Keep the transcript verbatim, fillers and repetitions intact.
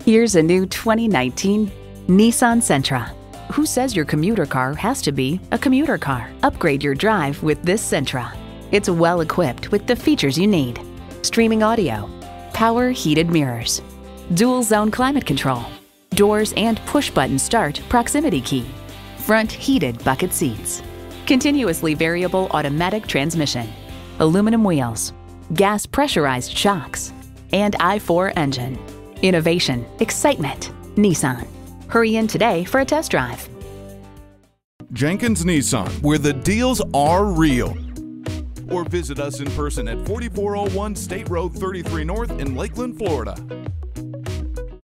Here's a new twenty nineteen Nissan Sentra. Who says your commuter car has to be a commuter car? Upgrade your drive with this Sentra. It's well equipped with the features you need: streaming audio, power heated mirrors, dual zone climate control, doors and push button start proximity key, front heated bucket seats, continuously variable automatic transmission, aluminum wheels, gas pressurized shocks, and I four engine. Innovation, excitement, Nissan. Hurry in today for a test drive. Jenkins Nissan, where the deals are real. Or visit us in person at forty-four oh one State Road thirty-three North in Lakeland, Florida.